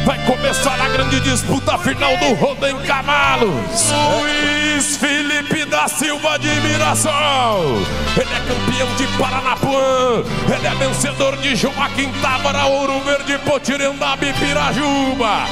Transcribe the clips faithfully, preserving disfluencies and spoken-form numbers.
Vai começar a grande disputa final do Roda em Cavalos. Luiz Felipe da Silva de Mirassol. Ele é campeão de Paranapuã. Ele é vencedor de Joaquim Távora, Ouro Verde, Potirendaba e Pirajuba.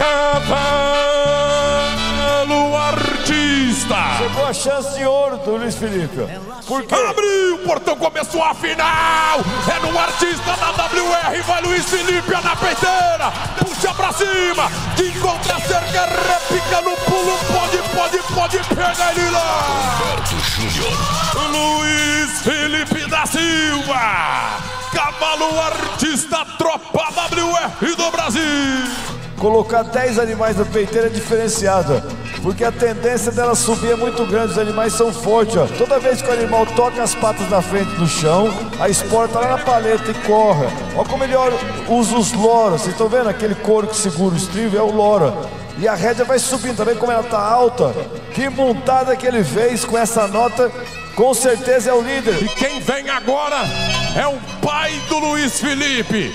Cavalo Artista. Chegou a chance de ouro do Luiz Felipe. Por quê? Abriu o portão, começou a final. É no Artista da W R. Vai Luiz Felipe na peiteira. Puxa pra cima. De encontra a cerca, repica no pulo. Pode, pode, pode pegar ele lá. Humberto Júnior. Luiz Felipe da Silva. Cavalo Artista, tropa W R do Brasil. Colocar dez animais na peiteira é diferenciada, porque a tendência dela subir é muito grande. Os animais são fortes, ó. Toda vez que o animal toca as patas da frente no chão, a espora tá lá na paleta e corre. Olha como ele usa os loras. Vocês estão vendo aquele couro que segura o estribo? É o lora. E a rédea vai subindo, tá vendo como ela tá alta? Que montada que ele fez com essa nota. Com certeza é o líder. E quem vem agora é o pai do Luiz Felipe,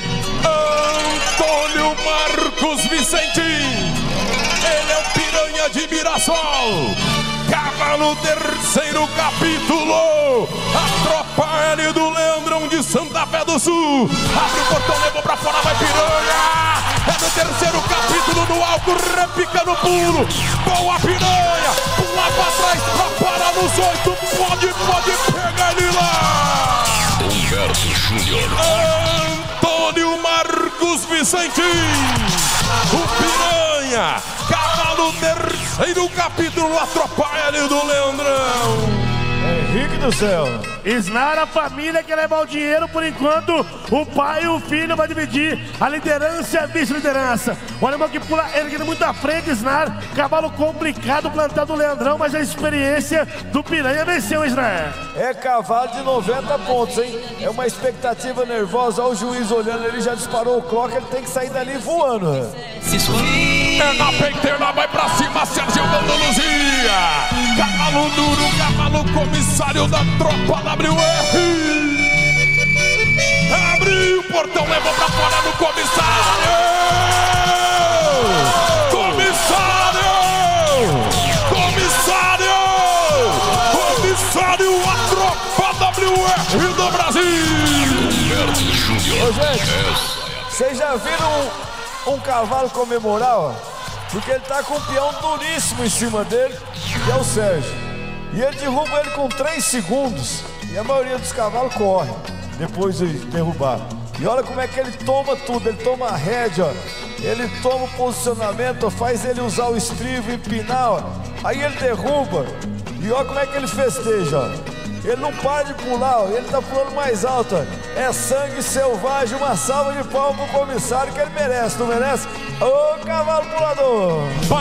Antônio Marcos Vicentim. Ele é o Piranha de Mirassol. Cavalo terceiro capítulo. A tropa L do Leandrão de Santa Fé do Sul. Abre o portão, levou pra fora, vai Piranha. É no terceiro capítulo do alto, repica no pulo. Boa Piranha. Pula pra trás pra parar nos oito. Pode, pode pegar ele lá. Humberto Júnior. Antônio Marcos Vicentim. O Piranha. Cavalo terceiro capítulo. A tropa L do Leandrão. Henrique do céu. Snar, a família quer levar o dinheiro por enquanto. O pai e o filho vai dividir a liderança e a vice-liderança. O animal que pula erguendo muito à frente, Snar. Cavalo complicado plantado do Leandrão, mas a experiência do Piranha venceu o Snar. É cavalo de noventa pontos, hein? É uma expectativa nervosa. Olha o juiz olhando, ele já disparou o clock, ele tem que sair dali voando. É na peiteira, vai pra cima, Sérgio Vandaluzia. Cavalo duro, cavalo comissário da tropa W R. Abriu o portão, levou pra fora do comissário. Comissário! Comissário! Comissário, a tropa W R do Brasil. Humberto Júnior. Ô, gente, vocês já viram um, um cavalo comemorar, ó? Porque ele tá com um peão duríssimo em cima dele, que é o Sérgio. E ele derruba ele com três segundos. E a maioria dos cavalos corre depois de derrubar. E olha como é que ele toma tudo. Ele toma a rédea, ó. Ele toma o posicionamento, ó, faz ele usar o estribo, empinar, ó. Aí ele derruba. E olha como é que ele festeja, ó. Ele não para de pular, ó. Ele tá pulando mais alto, ó. É sangue selvagem. Uma salva de palmas pro comissário que ele merece, não merece? Ô, cavalo pulador!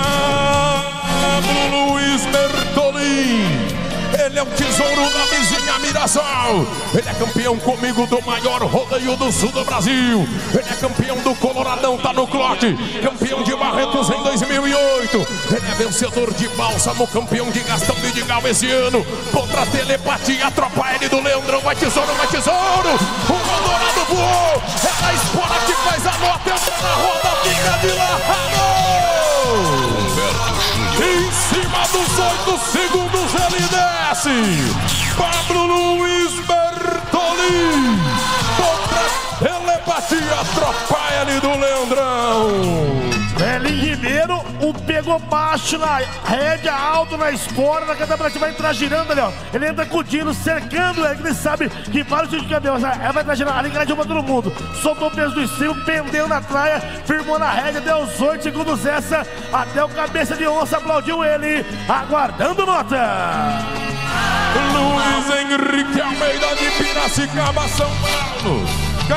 Pablo Luiz Bertolin. Ele é um tesouro da vizinha Mirassol. Ele é campeão comigo do maior rodeio do sul do Brasil. Ele é campeão do Coloradão, tá no clote. Campeão de Barretos em dois mil e oito. Ele é vencedor de Bálsamo, campeão de Gastão Vidigal esse ano. Contra a telepatia, a tropa L do Leandrão. Vai tesouro, vai tesouro. O Eldorado voou. É a espora que faz a nota. Entra na roda, fica de lado. Em cima dos oito segundos ele desce. Pablo Luiz Bertolin contra telepatia, tropa L do Leandrão. Belinho Ribeiro, o pegou baixo na rédea, alto na espora, na catabrante, vai entrar girando ali, ó. Ele entra com o Dino, cercando ele, ele sabe que vários de cabelos, ela vai entrar girando, ali grande uma todo mundo. Soltou o peso do estribo, pendeu na traia, firmou na rédea, deu os oito segundos essa, até o cabeça de onça aplaudiu ele, aguardando nota. Luiz Henrique Almeida de Piracicaba, São Paulo.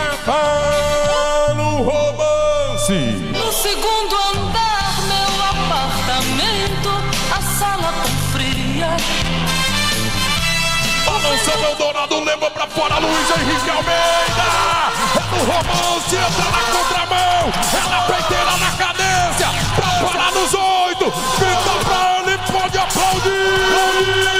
Cavalo Romance. No segundo andar, meu apartamento, a sala tão fria. Balançando Eldorado, leva pra fora Luiz Henrique Almeida. É no Romance, entra na contramão. É na peiteira, na cadência. Pra parar nos oito. Grita pra ele, pode aplaudir.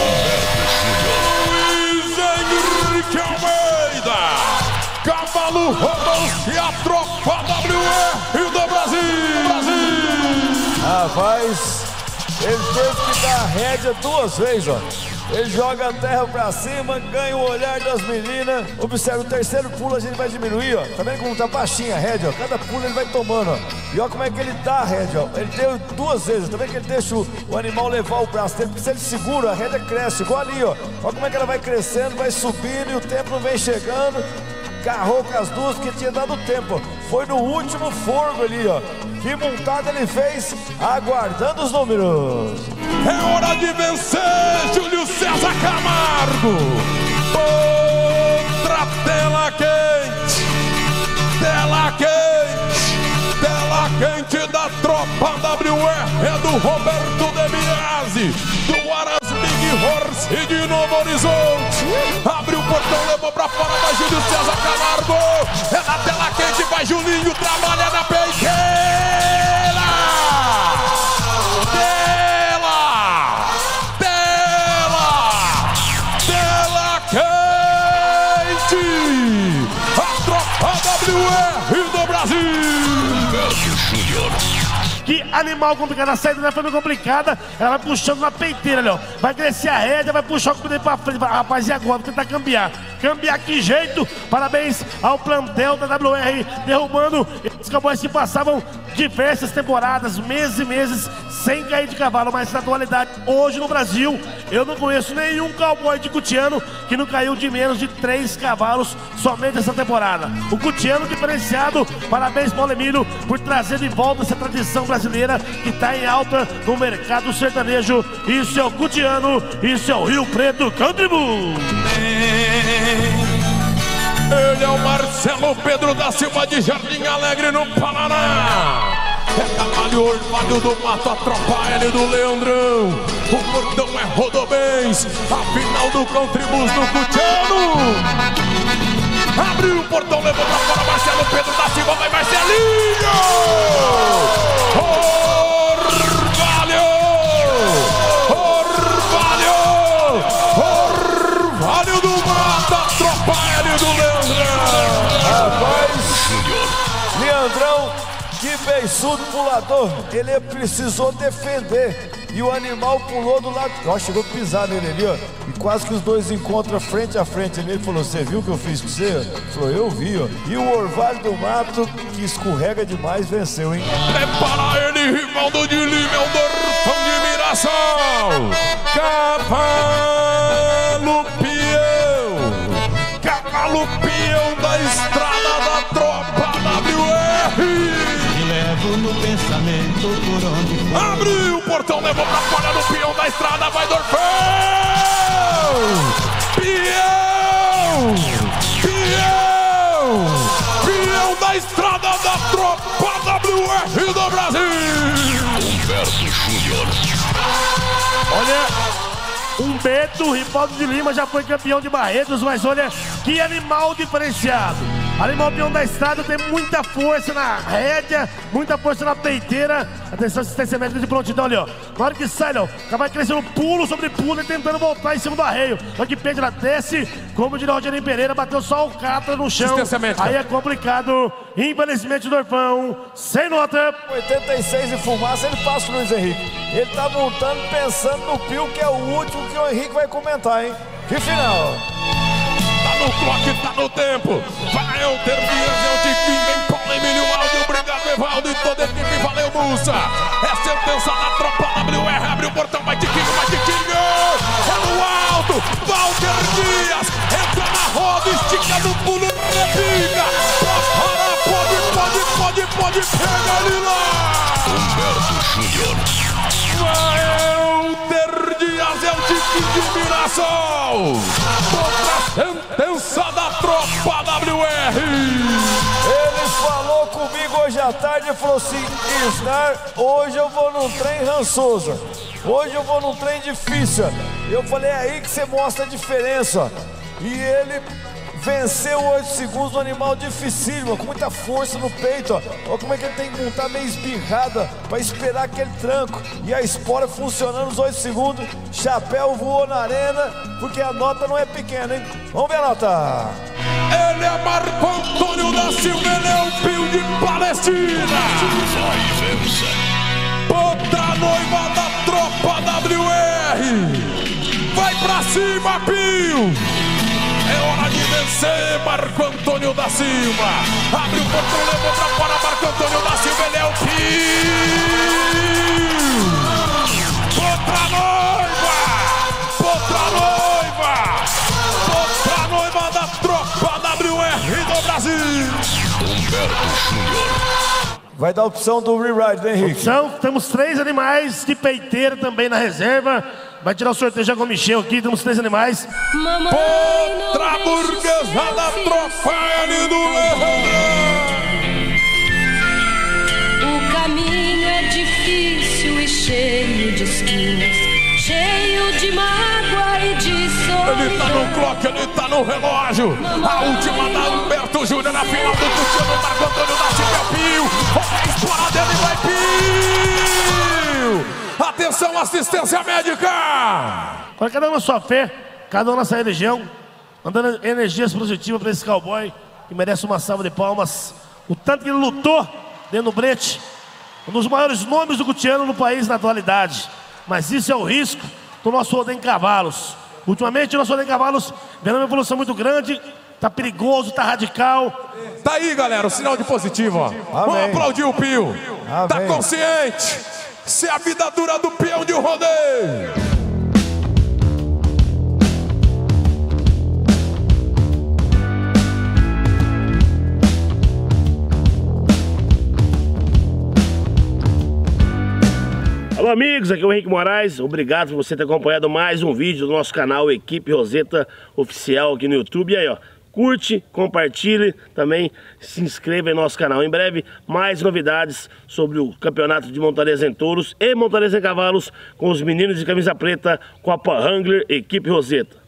Luiz Henrique Almeida. Cavalo Romance e a tropa W R do Brasil. Brasil. Rapaz, ele teve que dar a rédea duas vezes, ó. Ele joga a terra pra cima, ganha o olhar das meninas. Observe, o terceiro pulo a gente vai diminuir, ó. Tá vendo como tá baixinha a rédea, ó? Cada pulo ele vai tomando, ó. E olha como é que ele dá a rédea, ó. Ele deu duas vezes, tá vendo que ele deixa o, o animal levar o braço dele, porque se ele segura, a rédea cresce, igual ali, ó. Olha como é que ela vai crescendo, vai subindo e o tempo não vem chegando. Agarrou com as duas porque tinha dado tempo. Foi no último forgo ali, ó. Que montada ele fez, aguardando os números. É hora de vencer, Júlio César Camargo. Outra tela quente, tela quente, tela quente da tropa W R. É do Roberto De Biasi, do Aras Big Horse e de Novo Horizonte. Abriu o portão, levou pra fora, vai Júlio César Camargo. É na tela quente, vai Julinho, trabalha na peiteira. Tela, tela, tela quente. A tropa W R do Brasil. Humberto Júnior. Que animal complicado, a saída foi meio complicada. Ela vai puxando na peiteira, Léo. Vai crescer a rédea, vai puxar o comida pra frente. Rapaz, e agora? Vou tentar cambiar. Cambiar que jeito? Parabéns ao plantel da W R, derrubando. Os cowboys que passavam diversas temporadas, meses e meses, sem cair de cavalo. Mas na atualidade, hoje no Brasil, eu não conheço nenhum cowboy de Cutiano que não caiu de menos de três cavalos somente essa temporada. O Cutiano diferenciado. Parabéns, Paulo Emílio, por trazer de volta essa tradição brasileira que está em alta no mercado sertanejo. Isso é o Cutiano, isso é o Rio Preto Country Bull. Ele é o Marcelo Pedro da Silva de Jardim Alegre, no Paraná. É Camalho Orvalho do Mato, a tropa L do Leandrão. O cordão é Rodobens, a final do Country Bus do Cutiano. Abriu o portão, levou pra fora Marcelo Pedro da Silva, vai Marcelinho! Orvalho! Orvalho! Orvalho do Mato, a tropa L do Leandrão. Rapaz, Leandrão, que beiçudo pulador. Ele precisou defender e o animal pulou do lado. Ó, chegou a pisar nele ali, ó. E quase que os dois encontram frente a frente. Ele falou: você viu o que eu fiz com você? Ele falou: eu vi, ó. E o Orvalho do Mato, que escorrega demais, venceu, hein? Prepara ele, Rivaldo de Lima, é o Dorfão de Mirassol. Cavalo peão, cavalo peão da estrada da tropa W R. Levo no pensamento por onde for. Abriu o portão, levou pra fora do peão da estrada, vai Dorfão! Peão! Peão! Peão da estrada da tropa W R do Brasil! Humberto Júnior. Olha, Humberto Rivaldo de Lima já foi campeão de Barretos, mas olha que animal diferenciado. Animal peão da estrada, tem muita força na rédea, muita força na peiteira. Atenção, assistência médica de prontidão ali, ó. Na hora que sai, ó, acaba crescendo pulo sobre pulo e tentando voltar em cima do arreio. Só que pede, ela desce, como diria o Rogério Pereira, bateu só o catra no chão. Aí é complicado. Infelizmente, o Dorfão, sem nota. oitenta e seis de fumaça, ele passa o Luiz Henrique. Ele tá montando pensando no pio, que é o último que o Henrique vai comentar, hein? Que final! Tá no clock, tá no tempo. Vai o ter dias, eu te vim, vem Paulo Emílio, áudio, obrigado Evaldo e toda a equipe, valeu Mussa. É sentença da tropa W R, abre o portão, vai Tiquinho, vai Tiquinho. É no alto, Walter Dias, entra na roda, estica no pulo, repica. Para, pode, pode, pode, pode, pega ele lá. Humberto Júnior. Vai o ter dias, é o Tiquinho de Mirassol. Outra sentença da tropa W R. Ele falou comigo hoje à tarde e falou assim: Isnar, hoje eu vou num trem rançoso. Hoje eu vou num trem difícil. Eu falei: é aí que você mostra a diferença. E ele venceu oito segundos no animal dificílimo, com muita força no peito, ó. Olha como é que ele tem que montar meio espirrada para esperar aquele tranco. E a espora funcionando os oito segundos. Chapéu voou na arena, porque a nota não é pequena, hein? Vamos ver a nota. Ele é Marco Antônio da Silva, ele é o Pio de Palestina. Vai e vença. Outra noiva da tropa W R. Vai pra cima, Pio. É hora de vencer, Marco Antônio da Silva. Abre o portão, levou pra fora, Marco Antônio da Silva, ele é o Pio. Outra noiva. Outra noiva. Outra noiva da tropa W R do Brasil. Humberto Júnior. Vai dar opção do rewrite, né, Henrique? Opção, temos três animais de peiteira também na reserva. Vai tirar o sorteio já com o Michel aqui, temos três animais. Outra burguesa da tropa L do Leão. O caminho é difícil e cheio de espinhos, cheio de mágoa e de solidão. Ele tá no clock, ele tá no relógio. A última da Humberto Júnior na final do Cristiano. Marco Antônio da Silva, Pio. Olha a estoura dele, vai Pio. Atenção, assistência médica. Para cada um na sua fé, cada um na sua religião, mandando energias positivas para esse cowboy que merece uma salva de palmas. O tanto que ele lutou dentro do brete, um dos maiores nomes do cutiano no país na atualidade. Mas isso é o risco do nosso rodeio em cavalos. Ultimamente o nosso rodeio em cavalos vendo uma evolução muito grande, tá perigoso, tá radical. Tá aí, galera, o sinal de positivo, ó. Vamos aplaudir o Pio. Amém. Tá consciente. Se a vida dura do peão de um rodeio. Alô amigos, aqui é o Henrique Moraes, obrigado por você ter acompanhado mais um vídeo do nosso canal Equipe Roseta Oficial aqui no YouTube. E aí ó, curte, compartilhe, também se inscreva em nosso canal. Em breve, mais novidades sobre o campeonato de montaria em touros e montaria em cavalos com os meninos de camisa preta com a Pan Wrangler Equipe Roseta.